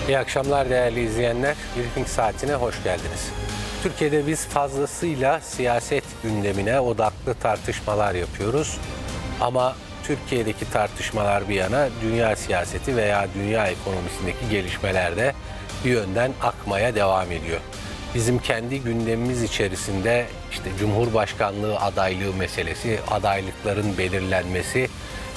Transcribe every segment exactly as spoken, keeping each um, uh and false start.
İyi akşamlar değerli izleyenler. Briefing saatine hoş geldiniz. Türkiye'de biz fazlasıyla siyaset gündemine odaklı tartışmalar yapıyoruz. Ama Türkiye'deki tartışmalar bir yana dünya siyaseti veya dünya ekonomisindeki gelişmeler de bir yönden akmaya devam ediyor. Bizim kendi gündemimiz içerisinde işte Cumhurbaşkanlığı adaylığı meselesi, adaylıkların belirlenmesi,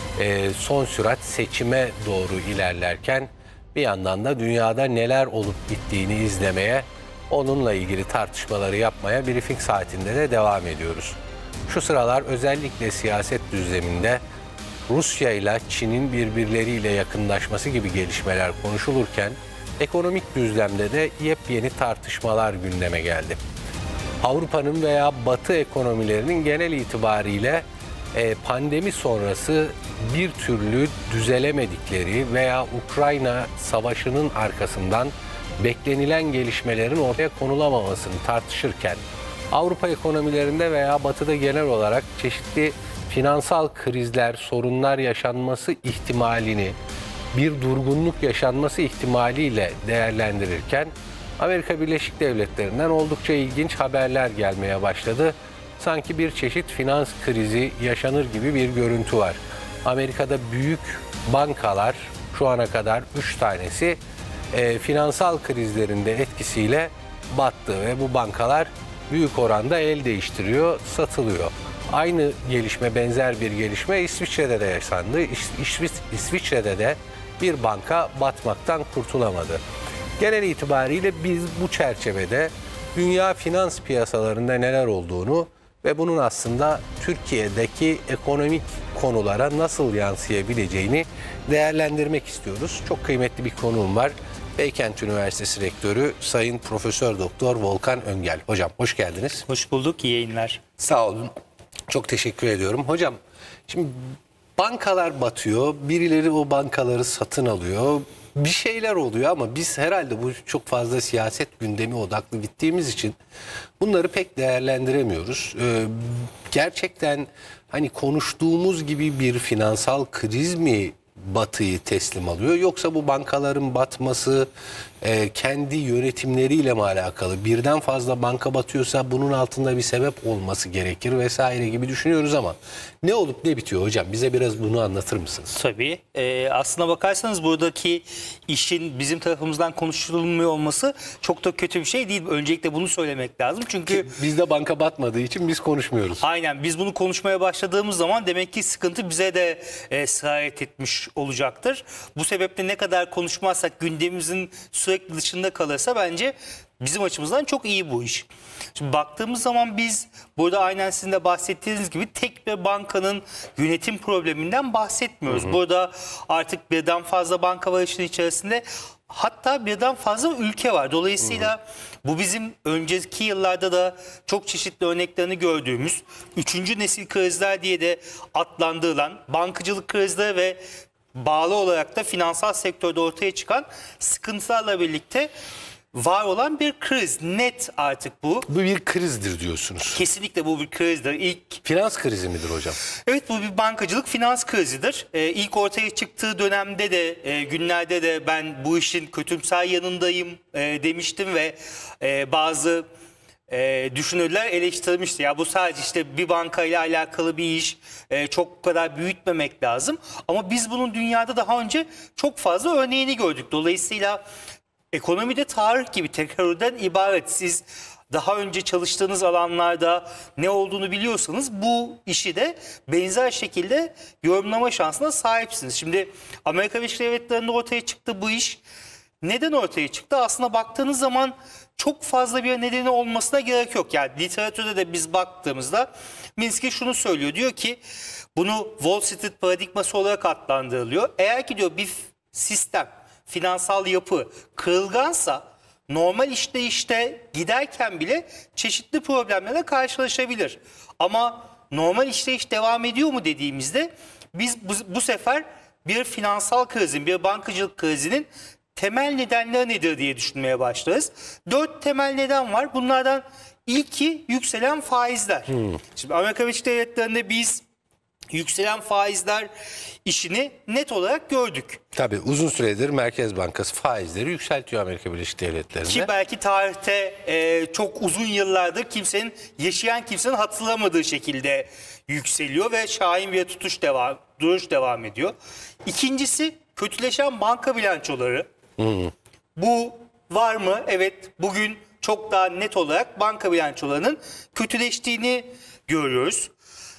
son sürat seçime doğru ilerlerken bir yandan da dünyada neler olup bittiğini izlemeye, onunla ilgili tartışmaları yapmaya briefing saatinde de devam ediyoruz. Şu sıralar özellikle siyaset düzleminde Rusya ile Çin'in birbirleriyle yakınlaşması gibi gelişmeler konuşulurken ekonomik düzlemde de yepyeni tartışmalar gündeme geldi. Avrupa'nın veya Batı ekonomilerinin genel itibariyle pandemi sonrası bir türlü düzelemedikleri veya Ukrayna Savaşı'nın arkasından beklenilen gelişmelerin ortaya konulamamasını tartışırken Avrupa ekonomilerinde veya Batı'da genel olarak çeşitli finansal krizler, sorunlar yaşanması ihtimalini, bir durgunluk yaşanması ihtimaliyle değerlendirirken Amerika Birleşik Devletleri'nden oldukça ilginç haberler gelmeye başladı. Sanki bir çeşit finans krizi yaşanır gibi bir görüntü var. Amerika'da büyük bankalar, şu ana kadar üç tanesi e, finansal krizlerin de etkisiyle battı ve bu bankalar büyük oranda el değiştiriyor, satılıyor. Aynı gelişme, benzer bir gelişme İsviçre'de de yaşandı. İsviç, İsviçre'de de bir banka batmaktan kurtulamadı. Genel itibariyle biz bu çerçevede dünya finans piyasalarında neler olduğunu ve bunun aslında Türkiye'deki ekonomik konulara nasıl yansıyabileceğini değerlendirmek istiyoruz. Çok kıymetli bir konuğum var. Beykent Üniversitesi Rektörü Sayın Profesör Doktor Volkan Öngel. Hocam hoş geldiniz. Hoş bulduk, iyi yayınlar. Sağ olun. Çok teşekkür ediyorum. Hocam şimdi bankalar batıyor, birileri o bankaları satın alıyor. Bir şeyler oluyor ama biz herhalde bu çok fazla siyaset gündemi odaklı gittiğimiz için bunları pek değerlendiremiyoruz. Ee, gerçekten hani konuştuğumuz gibi bir finansal kriz mi Batı'yı teslim alıyor, yoksa bu bankaların batması e, kendi yönetimleriyle mi alakalı? Birden fazla banka batıyorsa bunun altında bir sebep olması gerekir vesaire gibi düşünüyoruz ama ne olup ne bitiyor hocam? Bize biraz bunu anlatır mısınız? Tabii. Ee, aslına bakarsanız buradaki işin bizim tarafımızdan konuşulmuyor olması çok da kötü bir şey değil. Öncelikle bunu söylemek lazım. Çünkü Ki bizde banka batmadığı için biz konuşmuyoruz. Aynen, biz bunu konuşmaya başladığımız zaman demek ki sıkıntı bize de e, sirayet etmiş olacaktır. Bu sebeple ne kadar konuşmazsak, gündemimizin sürekli dışında kalırsa bence bizim açımızdan çok iyi bu iş. Şimdi baktığımız zaman biz burada aynen sizin de bahsettiğiniz gibi tek bir bankanın yönetim probleminden bahsetmiyoruz. Hı hı. Burada artık birden fazla banka var işin içerisinde. Hatta birden fazla ülke var. Dolayısıyla hı hı. bu bizim önceki yıllarda da çok çeşitli örneklerini gördüğümüz üçüncü nesil krizler diye de adlandırılan bankacılık krizleri ve bağlı olarak da finansal sektörde ortaya çıkan sıkıntılarla birlikte var olan bir kriz. Net artık bu. Bu bir krizdir diyorsunuz. Kesinlikle bu bir krizdir. İlk finans krizi midir hocam? Evet, bu bir bankacılık finans krizidir. Ee, ilk ortaya çıktığı dönemde de e, günlerde de ben bu işin kötümser yanındayım e, demiştim ve e, bazı e, düşünürler eleştirmişti. Ya bu sadece işte bir bankayla alakalı bir iş, e, çok kadar büyütmemek lazım. Ama biz bunun dünyada daha önce çok fazla örneğini gördük. Dolayısıyla ekonomide tarih gibi tekrardan ibaret. Siz daha önce çalıştığınız alanlarda ne olduğunu biliyorsanız bu işi de benzer şekilde yorumlama şansına sahipsiniz. Şimdi Amerika Birleşik Devletleri'nde ortaya çıktı bu iş. Neden ortaya çıktı? Aslında baktığınız zaman çok fazla bir nedeni olmasına gerek yok. Yani literatürde de biz baktığımızda Minsky şunu söylüyor. Diyor ki bunu Wall Street paradigması olarak adlandırılıyor. Eğer ki diyor bir sistem, finansal yapı kırılgansa normal işleyişte giderken bile çeşitli problemlerle karşılaşabilir. Ama normal işleyiş devam ediyor mu dediğimizde biz bu, bu sefer bir finansal krizin, bir bankacılık krizinin temel nedenleri nedir diye düşünmeye başlarız. Dört temel neden var. Bunlardan ilki yükselen faizler. Hmm. Şimdi Amerika Birleşik Devletleri'nde biz yükselen faizler işini net olarak gördük. Tabii uzun süredir Merkez Bankası faizleri yükseltiyor Amerika Birleşik Devletleri'nde. Ki belki tarihte e, çok uzun yıllardır kimsenin, yaşayan kimsenin hatırlamadığı şekilde yükseliyor ve şahin bir tutuş devam, duruş devam ediyor. İkincisi kötüleşen banka bilançoları. Hmm. Bu var mı? Evet, bugün çok daha net olarak banka bilançolarının kötüleştiğini görüyoruz.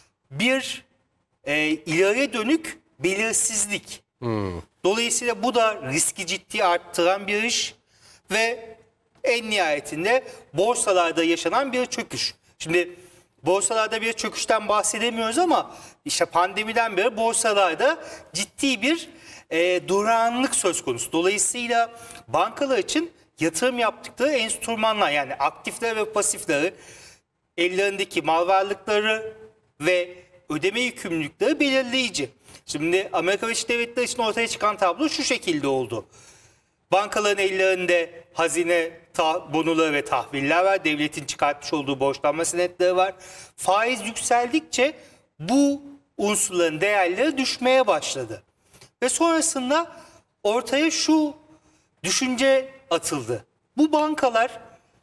Bir e, ileriye dönük belirsizlik. Hmm. Dolayısıyla bu da riski ciddi arttıran bir iş ve en nihayetinde borsalarda yaşanan bir çöküş. Şimdi borsalarda bir çöküşten bahsedemiyoruz ama işte pandemiden beri borsalarda ciddi bir e, durağanlık söz konusu. Dolayısıyla bankalar için yatırım yaptıkları enstrümanlar, yani aktifler ve pasifleri, ellerindeki mal varlıkları ve ödeme yükümlülükleri belirleyici. Şimdi Amerika Birleşik Devletleri için ortaya çıkan tablo şu şekilde oldu. Bankaların ellerinde hazine bonoları ve tahviller var. Devletin çıkartmış olduğu borçlanma senetleri var. Faiz yükseldikçe bu unsurların değerleri düşmeye başladı. Ve sonrasında ortaya şu düşünce atıldı. Bu bankalar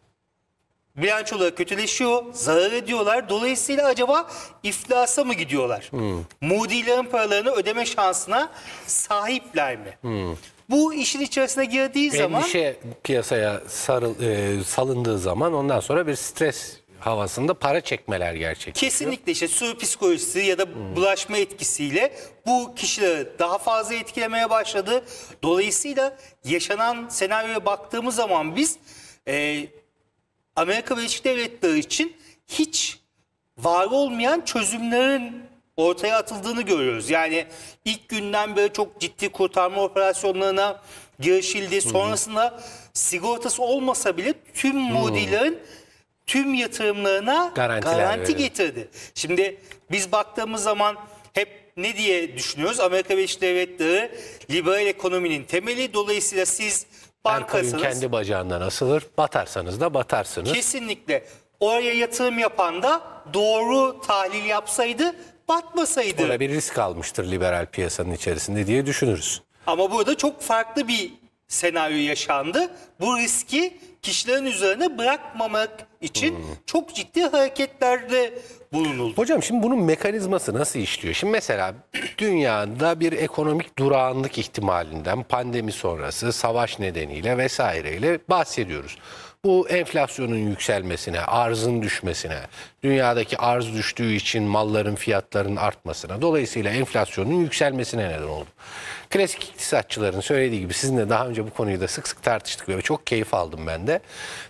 bilançoları kötüleşiyor, zarar ediyorlar. Dolayısıyla acaba iflasa mı gidiyorlar? Hmm. Moody'lerin paralarını ödeme şansına sahipler mi? Hmm. Bu işin içerisine girdiği Endişe zaman... Endişe piyasaya sarıl, e, salındığı zaman ondan sonra bir stres havasında para çekmeler gerçekleşiyor. Kesinlikle işte sürü psikolojisi ya da hmm. bulaşma etkisiyle bu kişileri daha fazla etkilemeye başladı. Dolayısıyla yaşanan senaryoya baktığımız zaman biz... E, Amerika Birleşik Devletleri için hiç var olmayan çözümlerin ortaya atıldığını görüyoruz. Yani ilk günden beri çok ciddi kurtarma operasyonlarına girişildi. Sonrasında sigortası olmasa bile tüm Moody'lerin tüm yatırımlarına garanti getirdi. Şimdi biz baktığımız zaman hep ne diye düşünüyoruz? Amerika Birleşik Devletleri liberal ekonominin temeli. Dolayısıyla siz bankasınız. Her koyun kendi bacağından asılır. Batarsanız da batarsınız. Kesinlikle. Oraya yatırım yapan da doğru tahlil yapsaydı batmasaydı. Orada bir risk almıştır liberal piyasanın içerisinde diye düşünürüz. Ama burada çok farklı bir senaryo yaşandı. Bu riski kişilerin üzerine bırakmamak için hmm. çok ciddi hareketlerde bulunuldu. Hocam şimdi bunun mekanizması nasıl işliyor? Şimdi mesela dünyada bir ekonomik durağanlık ihtimalinden pandemi sonrası savaş nedeniyle vesaireyle bahsediyoruz. Bu enflasyonun yükselmesine, arzın düşmesine, dünyadaki arz düştüğü için malların fiyatlarının artmasına, dolayısıyla enflasyonun yükselmesine neden oldu. Klasik iktisatçıların söylediği gibi, sizinle daha önce bu konuyu da sık sık tartıştık ve çok keyif aldım ben de.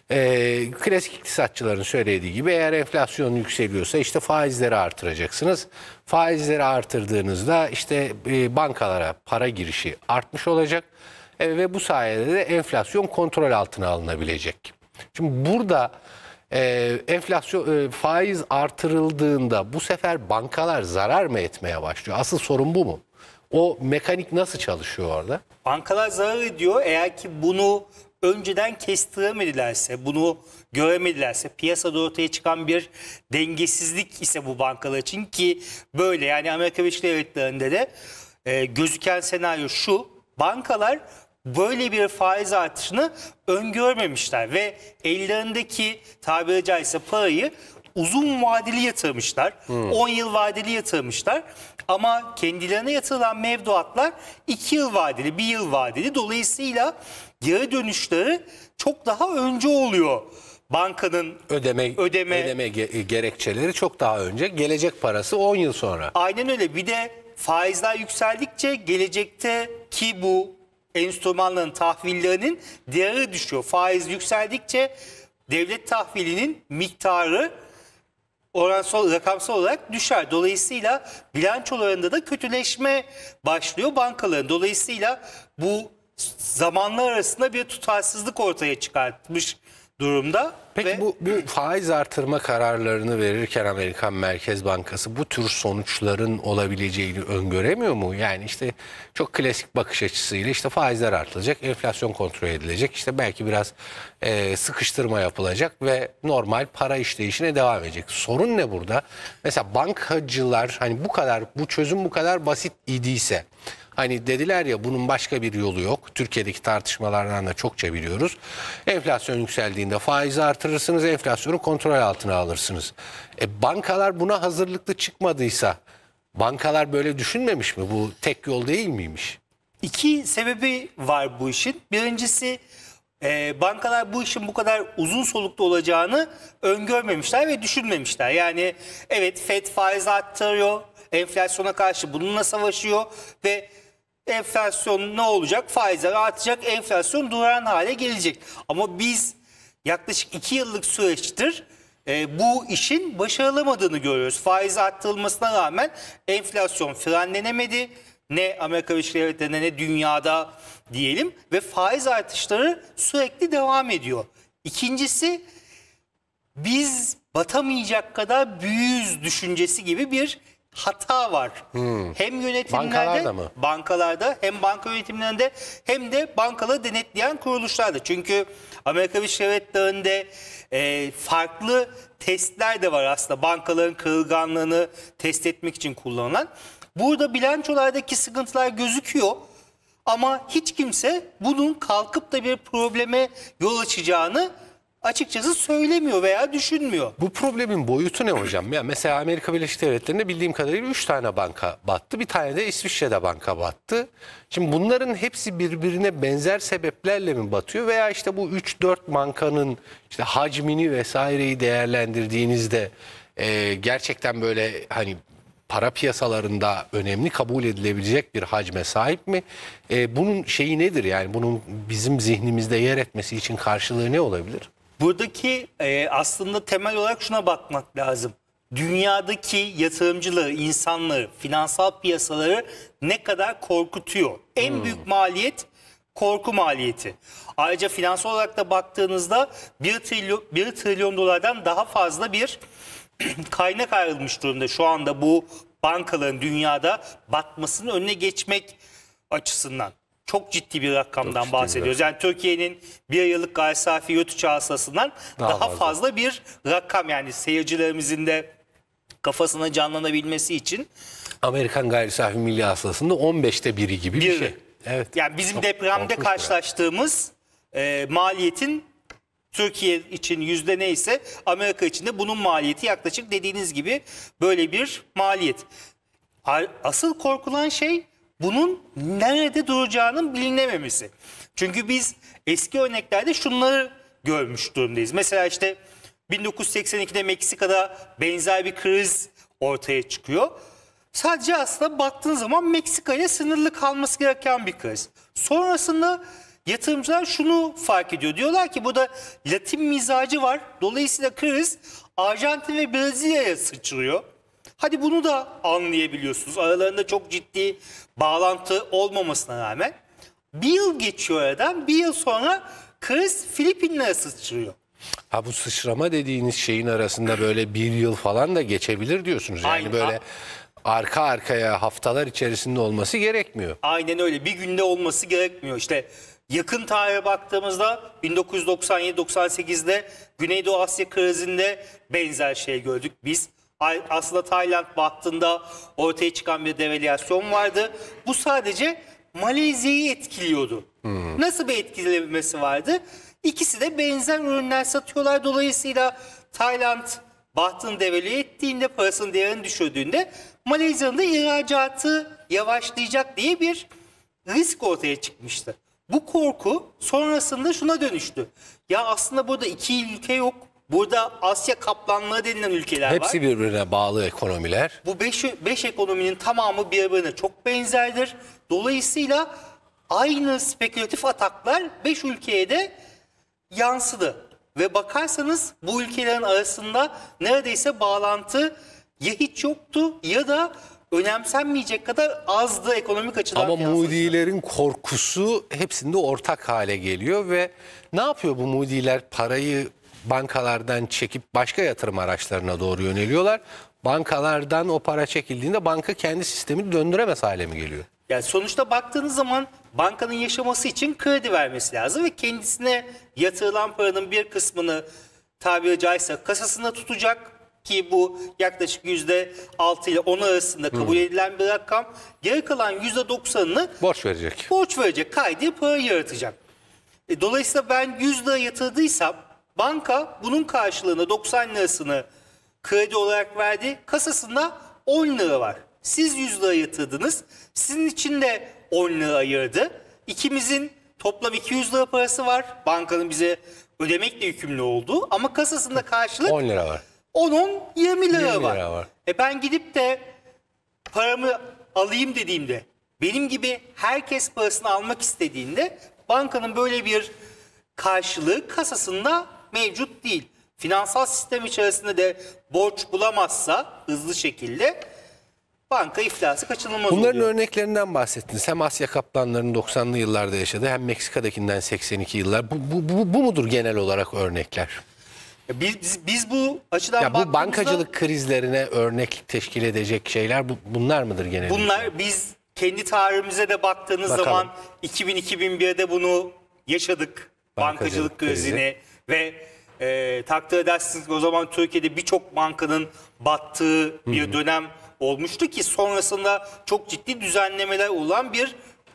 Ee, klasik iktisatçıların söylediği gibi eğer enflasyon yükseliyorsa işte faizleri artıracaksınız. Faizleri artırdığınızda işte e, bankalara para girişi artmış olacak e, ve bu sayede de enflasyon kontrol altına alınabilecek. Şimdi burada e, enflasyon e, faiz artırıldığında bu sefer bankalar zarar mı etmeye başlıyor? Asıl sorun bu mu? O mekanik nasıl çalışıyor orada? Bankalar zarar ediyor eğer ki bunu önceden kestiremedilerse, bunu göremedilerse, piyasada ortaya çıkan bir dengesizlik ise bu bankalar için, ki böyle, yani Amerika Birleşik Devletleri'nde de e, gözüken senaryo şu: bankalar böyle bir faiz artışını öngörmemişler ve ellerindeki tabiri caizse parayı uzun vadeli yatırmışlar. Hmm. on yıl vadeli yatırmışlar. Ama kendilerine yatırılan mevduatlar iki yıl vadeli, bir yıl vadeli. Dolayısıyla geri dönüşleri çok daha önce oluyor. Bankanın ödeme, ödeme, ödeme gerekçeleri çok daha önce. Gelecek parası on yıl sonra. Aynen öyle. Bir de faizler yükseldikçe gelecekte ki bu enstrümanların tahvillerinin değeri düşüyor. Faiz yükseldikçe devlet tahvilinin miktarı oransal, rakamsal olarak düşer. Dolayısıyla bilançolarında da kötüleşme başlıyor bankaların. Dolayısıyla bu zamanlar arasında bir tutarsızlık ortaya çıkartmış durumda. Peki Ve bu, bu faiz artırma kararlarını verirken Amerikan Merkez Bankası bu tür sonuçların olabileceğini öngöremiyor mu? Yani işte çok klasik bakış açısıyla işte faizler artırılacak, enflasyon kontrol edilecek, işte belki biraz e, sıkıştırma yapılacak ve normal para işleyişine devam edecek. Sorun ne burada? Mesela bankacılar hani bu kadar, bu çözüm bu kadar basit idiyse, hani dediler ya bunun başka bir yolu yok. Türkiye'deki tartışmalardan da çokça biliyoruz. Enflasyon yükseldiğinde faizi artırırsınız, enflasyonu kontrol altına alırsınız. E, bankalar buna hazırlıklı çıkmadıysa bankalar böyle düşünmemiş mi? Bu tek yol değil miymiş? iki sebebi var bu işin. Birincisi e, bankalar bu işin bu kadar uzun soluklu olacağını öngörmemişler ve düşünmemişler. Yani evet, Fed faiz arttırıyor, enflasyona karşı bununla savaşıyor ve enflasyon ne olacak? Faizler artacak, enflasyon duran hale gelecek. Ama biz yaklaşık iki yıllık süreçtir e, bu işin başarılamadığını görüyoruz. Faiz arttırılmasına rağmen enflasyon frenlenemedi. Ne Amerika Birleşik Devletleri'nde ne dünyada diyelim ve faiz artışları sürekli devam ediyor. İkincisi, biz batamayacak kadar büyüğüz düşüncesi gibi bir hata var. Hmm. Hem yönetimlerde, bankalarda mı? Bankalarda, hem banka yönetimlerinde hem de bankaları denetleyen kuruluşlarda. Çünkü Amerika Birleşik Devletleri'nde e, farklı testler de var aslında bankaların kırılganlığını test etmek için kullanılan. Burada bilançolardaki sıkıntılar gözüküyor ama hiç kimse bunun kalkıp da bir probleme yol açacağını açıkçası söylemiyor veya düşünmüyor. Bu problemin boyutu ne hocam? Ya mesela Amerika Birleşik Devletleri'nde bildiğim kadarıyla üç tane banka battı. Bir tane de İsviçre'de banka battı. Şimdi bunların hepsi birbirine benzer sebeplerle mi batıyor veya işte bu üç dört bankanın işte hacmini vesaireyi değerlendirdiğinizde e, gerçekten böyle hani para piyasalarında önemli kabul edilebilecek bir hacme sahip mi? E, bunun şeyi nedir yani bunun bizim zihnimizde yer etmesi için karşılığı ne olabilir? Buradaki e, aslında temel olarak şuna bakmak lazım. Dünyadaki yatırımcıları, insanları, finansal piyasaları ne kadar korkutuyor? En hmm. büyük maliyet korku maliyeti. Ayrıca finansal olarak da baktığınızda bir trilyon, bir trilyon dolardan daha fazla bir kaynak ayrılmış durumda şu anda bu bankaların dünyada batmasının önüne geçmek açısından. Çok ciddi bir rakamdan ciddi bahsediyoruz. Bir rakam. Yani Türkiye'nin bir yıllık gayri safi yurt içi hasılasından daha, daha fazla. fazla bir rakam. Yani seyircilerimizin de kafasına canlanabilmesi için. Amerikan gayri safi milli hasılasında on beşte biri gibi bir, bir şey. Evet. Yani bizim çok depremde karşılaştığımız e, maliyetin Türkiye için yüzde neyse Amerika için de bunun maliyeti yaklaşık dediğiniz gibi böyle bir maliyet. Asıl korkulan şey bunun nerede duracağının bilinememesi. Çünkü biz eski örneklerde şunları görmüş durumdayız. Mesela işte bin dokuz yüz seksen ikide Meksika'da benzer bir kriz ortaya çıkıyor. Sadece aslında baktığın zaman Meksika ile sınırlı kalması gereken bir kriz. Sonrasında yatırımcılar şunu fark ediyor. Diyorlar ki burada Latin mizacı var. Dolayısıyla kriz Arjantin ve Brezilya'ya sıçrıyor. Hadi bunu da anlayabiliyorsunuz. Aralarında çok ciddi bağlantı olmamasına rağmen. Bir yıl geçiyor aradan. Bir yıl sonra kriz Filipinler'e sıçrıyor. Ha bu sıçrama dediğiniz şeyin arasında böyle bir yıl falan da geçebilir diyorsunuz. Yani aynen. Böyle arka arkaya haftalar içerisinde olması gerekmiyor. Aynen öyle. Bir günde olması gerekmiyor. İşte yakın tarihe baktığımızda bin dokuz yüz doksan yedi doksan sekizde Güneydoğu Asya krizinde benzer şey gördük biz. Aslında Tayland bahtında ortaya çıkan bir devalüasyon vardı. Bu sadece Malezya'yı etkiliyordu. Hmm. Nasıl bir etkilemesi vardı? İkisi de benzer ürünler satıyorlar. Dolayısıyla Tayland bahtını devalüe ettiğinde, parasının değerini düşürdüğünde Malezya'nın da ihracatı yavaşlayacak diye bir risk ortaya çıkmıştı. Bu korku sonrasında şuna dönüştü. Ya aslında burada iki ülke yok. Burada Asya kaplanlığı denilen ülkeler Hepsi var. Hepsi birbirine bağlı ekonomiler. Bu beş, beş ekonominin tamamı birbirine çok benzerdir. Dolayısıyla aynı spekülatif ataklar beş ülkeye de yansıdı. Ve bakarsanız bu ülkelerin arasında neredeyse bağlantı ya hiç yoktu ya da önemsenmeyecek kadar azdı ekonomik açıdan. Ama finansal açıdan. Moody'lerin korkusu hepsinde ortak hale geliyor ve ne yapıyor bu Moody'ler? Parayı bankalardan çekip başka yatırım araçlarına doğru yöneliyorlar. Bankalardan o para çekildiğinde banka kendi sistemini döndüremez hale mi geliyor? Yani sonuçta baktığınız zaman bankanın yaşaması için kredi vermesi lazım ve kendisine yatırılan paranın bir kısmını tabiri caizse kasasında tutacak ki bu yaklaşık yüzde altı ile on arasında kabul edilen bir rakam. Geri kalan yüzde doksanını Borç verecek. borç verecek, kaydı para yaratacak. E, dolayısıyla ben yüz lira yatırdıysam banka bunun karşılığında doksan lirasını kredi olarak verdi. Kasasında on lira var. Siz yüz lira yatırdınız. Sizin için de on lira ayırdı. İkimizin toplam iki yüz lira parası var. Bankanın bize ödemekle yükümlü olduğu ama kasasında karşılık on lira var. on on yirmi lira, yirmi var. lira var. E ben gidip de paramı alayım dediğimde, benim gibi herkes parasını almak istediğinde bankanın böyle bir karşılığı kasasında mevcut değil. Finansal sistem içerisinde de borç bulamazsa hızlı şekilde banka iflası kaçınılmaz Bunların oluyor. örneklerinden bahsettiniz. Hem Asya kaplanlarının doksanlı yıllarda yaşadığı hem Meksika'dakinden seksen iki yıllar. Bu, bu, bu, bu mudur genel olarak örnekler? Biz, biz, biz bu açıdan Ya bu baktığımızda bankacılık krizlerine örnek teşkil edecek şeyler bu, bunlar mıdır genel? bunlar biz kendi tarihimize de baktığınız Bakalım. zaman iki bin iki bin birde bunu yaşadık. Bankacılık Bankacılık krizi. krizini ve e, takdir edersiniz ki o zaman Türkiye'de birçok bankanın battığı bir dönem olmuştu ki sonrasında çok ciddi düzenlemeler olan bir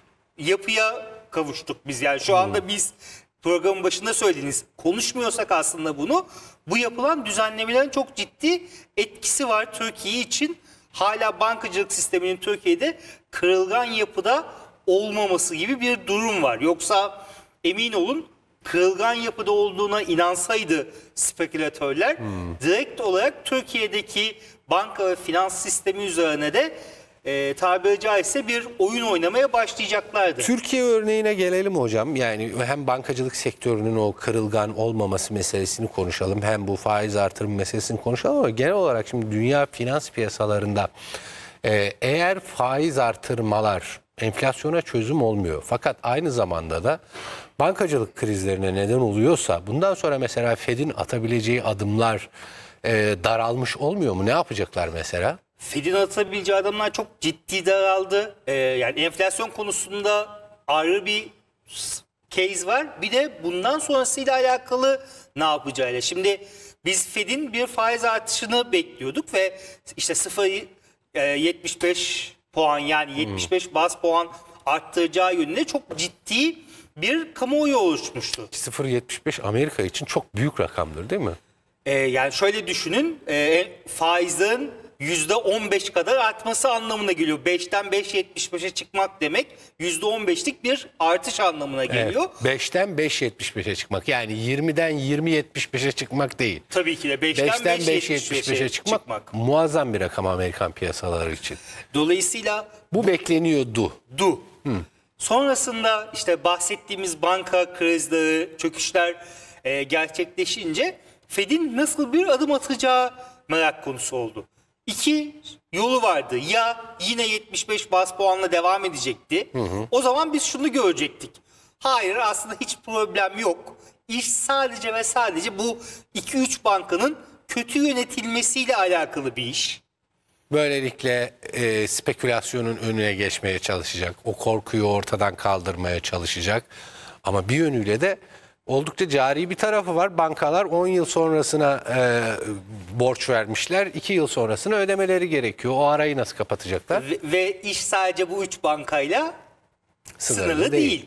yapıya kavuştuk biz. Yani şu anda biz programın başında söylediğiniz, konuşmuyorsak aslında bunu, bu yapılan düzenlemelerin çok ciddi etkisi var Türkiye için. Hala bankacılık sisteminin Türkiye'de kırılgan yapıda olmaması gibi bir durum var. Yoksa emin olun kırılgan yapıda olduğuna inansaydı spekülatörler direkt olarak Türkiye'deki banka ve finans sistemi üzerine de e, tabiri caizse bir oyun oynamaya başlayacaklardı. Türkiye örneğine gelelim hocam. Yani hem bankacılık sektörünün o kırılgan olmaması meselesini konuşalım. Hem bu faiz artırım meselesini konuşalım ama genel olarak şimdi dünya finans piyasalarında e, eğer faiz artırmalar enflasyona çözüm olmuyor. Fakat aynı zamanda da bankacılık krizlerine neden oluyorsa bundan sonra mesela Fed'in atabileceği adımlar e, daralmış olmuyor mu? Ne yapacaklar mesela? Fed'in atabileceği adımlar çok ciddi daraldı. Ee, yani enflasyon konusunda ayrı bir case var. Bir de bundan sonrasıyla alakalı ne yapacağıyla. Şimdi biz Fed'in bir faiz artışını bekliyorduk ve işte sıfır virgül yetmiş beş puan yani yetmiş beş baz puan arttıracağı yönünde çok ciddi bir kamuoyu oluşmuştu. sıfır virgül yetmiş beş Amerika için çok büyük rakamdır değil mi? Ee, yani şöyle düşünün, e, faizlerin yüzde on beş kadar artması anlamına geliyor. beşten beş virgül yetmiş beşe çıkmak demek yüzde on beşlik bir artış anlamına geliyor. Evet, beşten beş virgül yetmiş beşe çıkmak yani yirmiden yirmi virgül yetmiş beşe çıkmak değil. Tabii ki de beşten beşten beş beş virgül virgül yetmiş beşe çıkmak, çıkmak. muazzam bir rakam Amerikan piyasaları için. Dolayısıyla Bu bekleniyordu. du. Sonrasında işte bahsettiğimiz banka krizleri, çöküşler e, gerçekleşince Fed'in nasıl bir adım atacağı merak konusu oldu. İki yolu vardı. Ya yine yetmiş beş baz puanla devam edecekti. Hı hı. O zaman biz şunu görecektik. Hayır, aslında hiç problem yok. İş sadece ve sadece bu iki üç bankanın kötü yönetilmesiyle alakalı bir iş. Böylelikle e, spekülasyonun önüne geçmeye çalışacak. O korkuyu ortadan kaldırmaya çalışacak. Ama bir yönüyle de oldukça cari bir tarafı var. Bankalar on yıl sonrasına e, borç vermişler. iki yıl sonrasına ödemeleri gerekiyor. O arayı nasıl kapatacaklar? Ve, ve iş sadece bu üç bankayla Sınırlı sınırlı, değil. değil.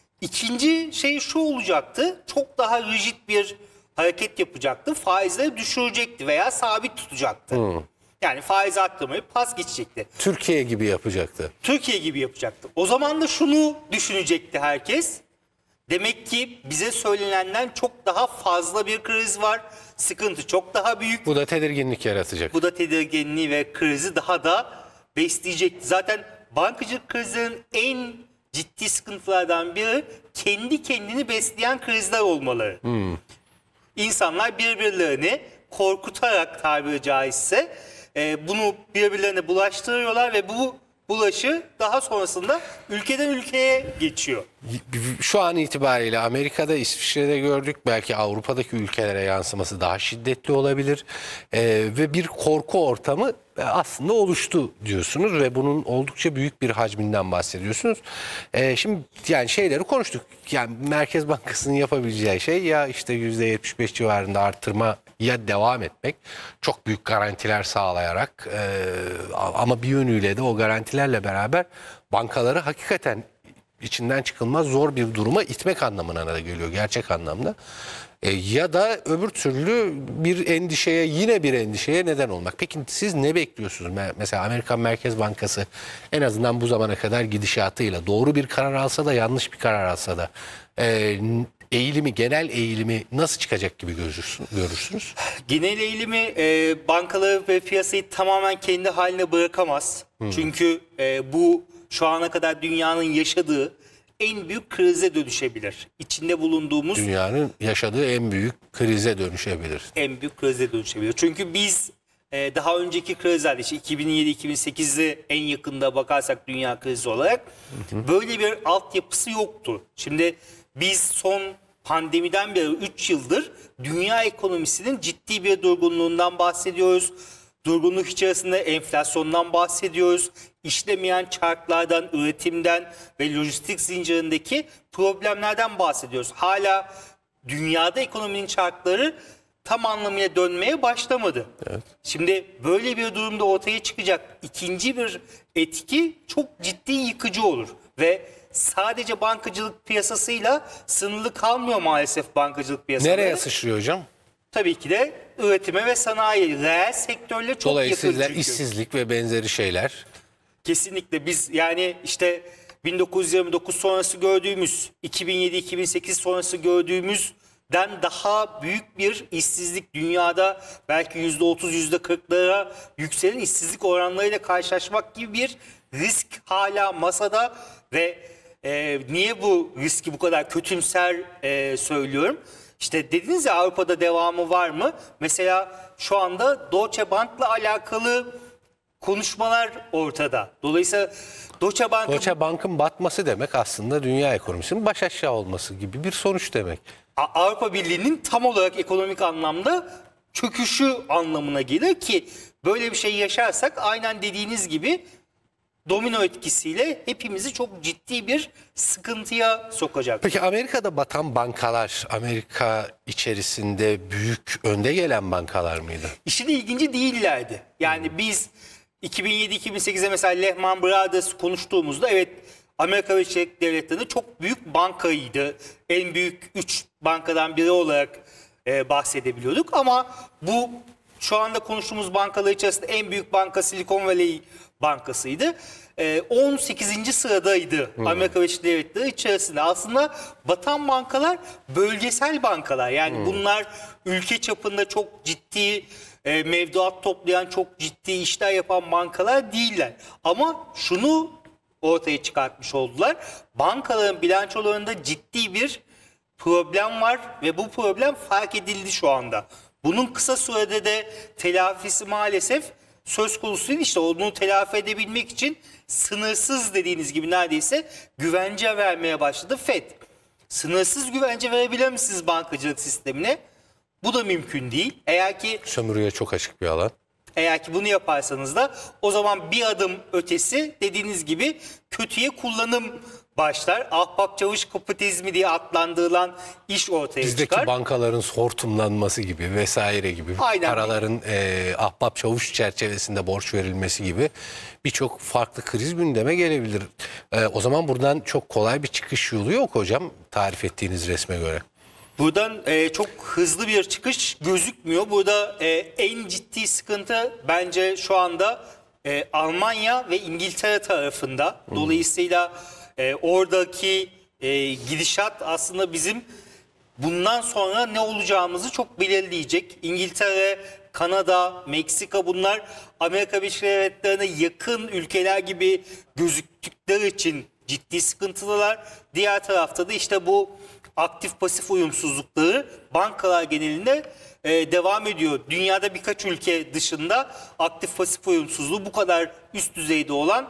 İkinci şey şu olacaktı. Çok daha rigid bir hareket yapacaktı. Faizleri düşürecekti veya sabit tutacaktı. Hmm. Yani faiz arttırmayı pas geçecekti. Türkiye gibi yapacaktı. Türkiye gibi yapacaktı. O zaman da şunu düşünecekti herkes. Demek ki bize söylenenden çok daha fazla bir kriz var. Sıkıntı çok daha büyük. Bu da tedirginlik yaratacak. Bu da tedirginliği ve krizi daha da besleyecekti. Zaten bankacılık krizlerinin en ciddi sıkıntılardan biri kendi kendini besleyen krizler olmaları. Hmm. İnsanlar birbirlerini korkutarak tabiri caizse e, bunu birbirlerine bulaştırıyorlar ve bu bulaşı daha sonrasında ülkeden ülkeye geçiyor. Şu an itibariyle Amerika'da, İsviçre'de gördük. Belki Avrupa'daki ülkelere yansıması daha şiddetli olabilir. Ee, ve bir korku ortamı aslında oluştu diyorsunuz ve bunun oldukça büyük bir hacminden bahsediyorsunuz. Ee, şimdi yani şeyleri konuştuk. Yani Merkez Bankası'nın yapabileceği şey ya işte yüzde yetmiş beş civarında arttırma ya devam etmek, çok büyük garantiler sağlayarak e, ama bir yönüyle de o garantilerle beraber bankaları hakikaten içinden çıkılmaz zor bir duruma itmek anlamına da geliyor gerçek anlamda. E, ya da öbür türlü bir endişeye, yine bir endişeye neden olmak. Peki siz ne bekliyorsunuz? Mesela Amerikan Merkez Bankası en azından bu zamana kadar gidişatıyla doğru bir karar alsa da yanlış bir karar alsa da e, eğilimi, genel eğilimi nasıl çıkacak gibi görürsünüz? Genel eğilimi e, bankaları ve piyasayı tamamen kendi haline bırakamaz. Hmm. Çünkü e, bu şu ana kadar dünyanın yaşadığı en büyük krize dönüşebilir. İçinde bulunduğumuz... Dünyanın yaşadığı en büyük krize dönüşebilir. En büyük krize dönüşebilir. Çünkü biz e, daha önceki krizlerde, işte iki bin yedi iki bin sekizde en yakında bakarsak dünya krizi olarak hı hı. böyle bir altyapısı yoktu. Şimdi biz son pandemiden beri üç yıldır dünya ekonomisinin ciddi bir durgunluğundan bahsediyoruz. Durgunluk içerisinde enflasyondan bahsediyoruz. İşlemeyen çarklardan, üretimden ve lojistik zincirindeki problemlerden bahsediyoruz. Hala dünyada ekonominin çarkları tam anlamıyla dönmeye başlamadı. Evet. Şimdi böyle bir durumda ortaya çıkacak ikinci bir etki çok ciddi yıkıcı olur. Ve sadece bankacılık piyasasıyla sınırlı kalmıyor maalesef bankacılık piyasaları. Nereye sıçrıyor hocam? Tabii ki de üretime ve sanayi, reel sektörle çok yakın. Dolayısıyla işsizlik ve benzeri şeyler. Kesinlikle biz yani işte bin dokuz yüz yirmi dokuz sonrası gördüğümüz, iki bin yedi iki bin sekiz sonrası gördüğümüzden daha büyük bir işsizlik, dünyada belki yüzde otuz yüzde kırklara yükselen işsizlik oranlarıyla karşılaşmak gibi bir risk hala masada ve e, niye bu riski bu kadar kötümser e, söylüyorum? İşte dediniz ya, Avrupa'da devamı var mı? Mesela şu anda Deutsche Bank'la alakalı konuşmalar ortada. Dolayısıyla Deutsche Bank'ın Deutsche Bank'ın batması demek aslında dünya ekonomisinin baş aşağı olması gibi bir sonuç demek. Avrupa Birliği'nin tam olarak ekonomik anlamda çöküşü anlamına gelir ki böyle bir şey yaşarsak aynen dediğiniz gibi domino etkisiyle hepimizi çok ciddi bir sıkıntıya sokacak. Peki Amerika'da batan bankalar Amerika içerisinde büyük önde gelen bankalar mıydı? İşin ilginci değillerdi. Yani hmm. biz iki bin yedi iki bin sekizde mesela Lehman Brothers konuştuğumuzda evet Amerika Birleşik Devletleri'nde çok büyük bankaydı. En büyük üç bankadan biri olarak e, bahsedebiliyorduk ama bu şu anda konuştuğumuz bankalar içerisinde en büyük banka Silicon Valley Bankası'ydı. E, on sekizinci sıradaydı hmm. Amerika Birleşik Devletleri içerisinde. Aslında batan bankalar bölgesel bankalar. Yani hmm. bunlar ülke çapında çok ciddi e, mevduat toplayan, çok ciddi işler yapan bankalar değiller. Ama şunu ortaya çıkartmış oldular. Bankaların bilançolarında ciddi bir problem var ve bu problem fark edildi şu anda. Bunun kısa sürede de telafisi maalesef söz konusu değil. İşte onu telafi edebilmek için sınırsız dediğiniz gibi neredeyse güvence vermeye başladı Fed. Sınırsız güvence verebilir misiniz bankacılık sistemine? Bu da mümkün değil. Eğer ki sömürüye çok açık bir alan. Eğer ki bunu yaparsanız da o zaman bir adım ötesi dediğiniz gibi kötüye kullanım başlar. Ahbap çavuş kapitalizmi diye adlandırılan iş ortaya Bizdeki çıkar. Bizdeki bankaların hortumlanması gibi vesaire gibi, aynen, paraların e, ahbap çavuş çerçevesinde borç verilmesi gibi birçok farklı kriz gündeme gelebilir. E, o zaman buradan çok kolay bir çıkış yolu yok hocam, tarif ettiğiniz resme göre. Buradan e, çok hızlı bir çıkış gözükmüyor. Burada e, en ciddi sıkıntı bence şu anda e, Almanya ve İngiltere tarafında. Hmm. Dolayısıyla e, oradaki e, gidişat aslında bizim bundan sonra ne olacağımızı çok belirleyecek. İngiltere, Kanada, Meksika, bunlar Amerika Birleşik Devletleri'ne yakın ülkeler gibi gözüktükleri için ciddi sıkıntılar. Diğer tarafta da işte bu aktif pasif uyumsuzlukları bankalar genelinde e, devam ediyor. Dünyada birkaç ülke dışında aktif pasif uyumsuzluğu bu kadar üst düzeyde olan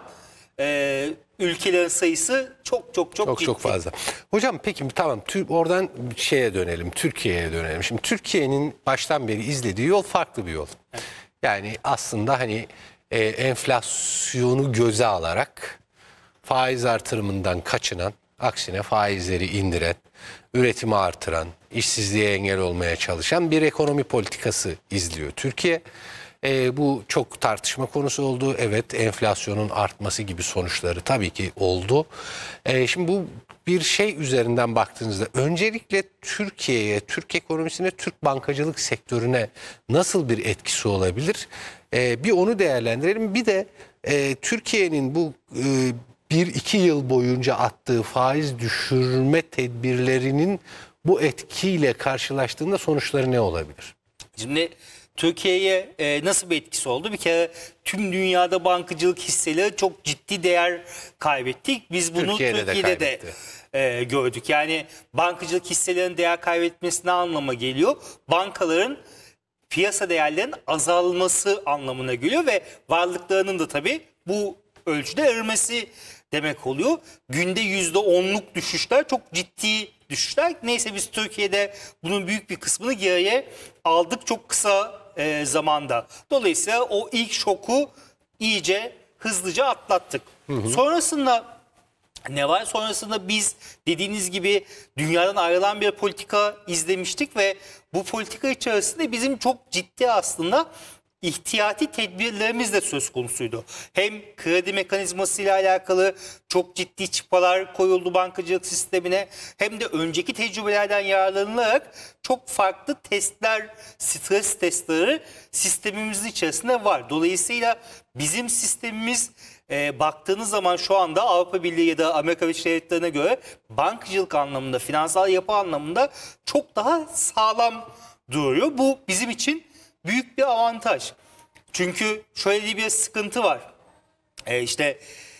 e, ülkelerin sayısı çok çok çok Çok ciddi. çok fazla. Hocam peki tamam tü- oradan şeye dönelim, Türkiye'ye dönelim. Şimdi Türkiye'nin baştan beri izlediği yol farklı bir yol. Yani aslında hani e, enflasyonu göze alarak faiz artırımından kaçınan, aksine faizleri indiren, üretimi artıran, işsizliğe engel olmaya çalışan bir ekonomi politikası izliyor Türkiye. E, bu çok tartışma konusu oldu. Evet, enflasyonun artması gibi sonuçları tabii ki oldu. E, şimdi bu bir şey üzerinden baktığınızda öncelikle Türkiye'ye, Türk ekonomisine, Türk bankacılık sektörüne nasıl bir etkisi olabilir? E, bir onu değerlendirelim. Bir de e, Türkiye'nin bu e, bir iki yıl boyunca attığı faiz düşürme tedbirlerinin bu etkiyle karşılaştığında sonuçları ne olabilir? Şimdi Türkiye'ye e, nasıl bir etkisi oldu? Bir kere tüm dünyada bankacılık hisseleri çok ciddi değer kaybetti. Biz bunu Türkiye'de, Türkiye'de de, de e, gördük. Yani bankacılık hisselerinin değer kaybetmesi ne anlama geliyor? Bankaların piyasa değerlerinin azalması anlamına geliyor ve varlıklarının da tabii bu ölçüde erimesi demek oluyor. Günde yüzde onluk düşüşler, çok ciddi düşüşler. Neyse biz Türkiye'de bunun büyük bir kısmını geriye aldık çok kısa e, zamanda. Dolayısıyla o ilk şoku iyice hızlıca atlattık. Hı hı. Sonrasında ne var? Sonrasında biz dediğiniz gibi dünyadan ayrılan bir politika izlemiştik ve bu politika içerisinde bizim çok ciddi aslında ihtiyati tedbirlerimiz de söz konusuydu. Hem kredi mekanizması ile alakalı çok ciddi çıpalar koyuldu bankacılık sistemine, hem de önceki tecrübelerden yararlanılarak çok farklı testler, stres testleri sistemimizin içerisinde var. Dolayısıyla bizim sistemimiz e, baktığınız zaman şu anda Avrupa Birliği ya da Amerika Birleşik Devletleri'ne göre bankacılık anlamında, finansal yapı anlamında çok daha sağlam duruyor. Bu bizim için büyük bir avantaj. Çünkü şöyle bir sıkıntı var. Ee, işte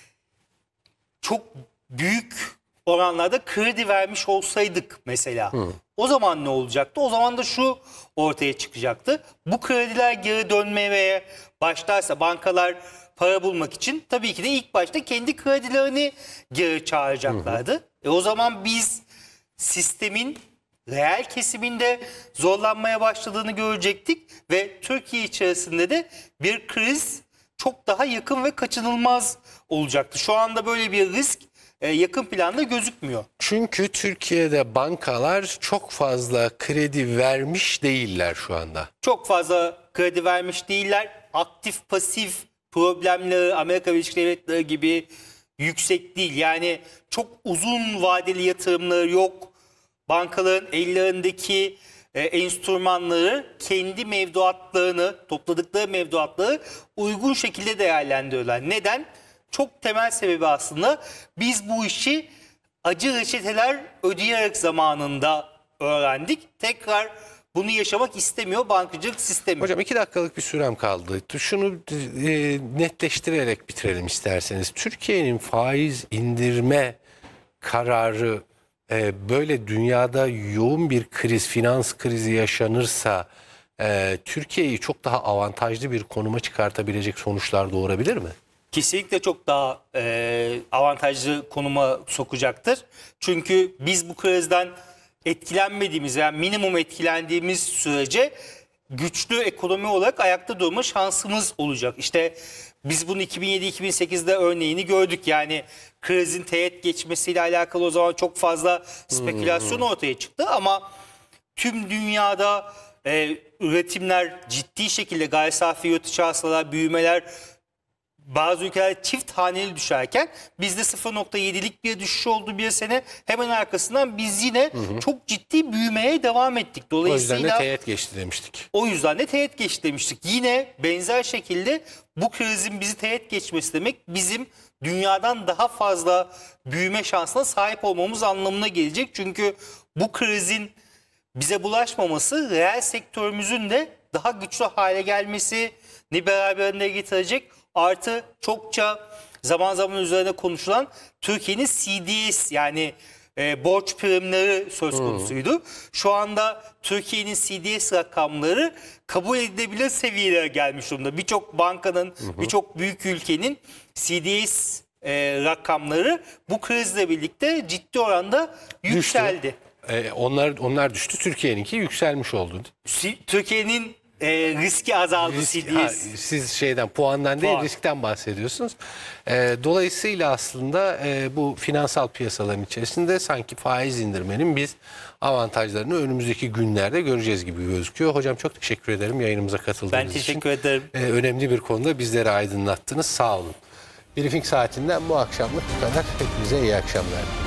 çok büyük oranlarda kredi vermiş olsaydık mesela. Hı. O zaman ne olacaktı? O zaman da şu ortaya çıkacaktı. Bu krediler geri dönmeye başlarsa bankalar para bulmak için tabii ki de ilk başta kendi kredilerini geri çağıracaklardı. Hı hı. E o zaman biz sistemin reel kesiminde zorlanmaya başladığını görecektik ve Türkiye içerisinde de bir kriz çok daha yakın ve kaçınılmaz olacaktı. Şu anda böyle bir risk yakın planda gözükmüyor. Çünkü Türkiye'de bankalar çok fazla kredi vermiş değiller şu anda. Çok fazla kredi vermiş değiller. Aktif pasif problemleri Amerika Birleşik Devletleri gibi yüksek değil. Yani çok uzun vadeli yatırımları yok. Bankaların ellerindeki e, enstrümanları kendi mevduatlarını, topladıkları mevduatları uygun şekilde değerlendiriyorlar. Neden? Çok temel sebebi aslında biz bu işi acı reçeteler ödeyerek zamanında öğrendik. Tekrar bunu yaşamak istemiyor bankacılık sistemi. Hocam iki dakikalık bir sürem kaldı. Şunu e, netleştirerek bitirelim isterseniz. Türkiye'nin faiz indirme kararı böyle dünyada yoğun bir kriz, finans krizi yaşanırsa e, Türkiye'yi çok daha avantajlı bir konuma çıkartabilecek sonuçlar doğurabilir mi? Kesinlikle çok daha e, avantajlı konuma sokacaktır. Çünkü biz bu krizden etkilenmediğimiz, yani minimum etkilendiğimiz sürece güçlü ekonomi olarak ayakta durma şansımız olacak. İşte biz bunu iki bin yedi iki bin sekizde örneğini gördük. Yani krizin teğet geçmesiyle alakalı o zaman çok fazla spekülasyon hmm. ortaya çıktı. Ama tüm dünyada e, üretimler ciddi şekilde gayri safi yurt içi hasılalar, büyümeler bazı ülkeler çift haneli düşerken bizde sıfır nokta yedilik bir düşüş oldu bir sene. Hemen arkasından biz yine hı hı. çok ciddi büyümeye devam ettik. Dolayısıyla, o yüzden de teğet geçti demiştik. O yüzden de teğet geçti demiştik. Yine benzer şekilde bu krizin bizi teğet geçmesi demek bizim dünyadan daha fazla büyüme şansına sahip olmamız anlamına gelecek. Çünkü bu krizin bize bulaşmaması reel sektörümüzün de daha güçlü hale gelmesini beraberinde getirecek. Artı çokça zaman zaman üzerine konuşulan Türkiye'nin C D S yani e, borç primleri söz konusuydu. Hmm. Şu anda Türkiye'nin C D S rakamları kabul edilebilir seviyelere gelmiş durumda. Birçok bankanın, birçok büyük ülkenin C D S e, rakamları bu krizle birlikte ciddi oranda yükseldi. E, onlar onlar düştü. Türkiye'ninki yükselmiş oldu. Türkiye'nin e, riski azaldı. Risk, C D S. ha, siz şeyden puandan değil Puan. riskten bahsediyorsunuz. E, dolayısıyla aslında e, bu finansal piyasaların içerisinde sanki faiz indirmenin biz avantajlarını önümüzdeki günlerde göreceğiz gibi gözüküyor. Hocam çok teşekkür ederim yayınımıza katıldığınız için. Ben teşekkür için. ederim. E, önemli bir konuda bizleri aydınlattınız. Sağ olun. Briefing saatinden bu akşamlık bu kadar. Hepinize iyi akşamlar.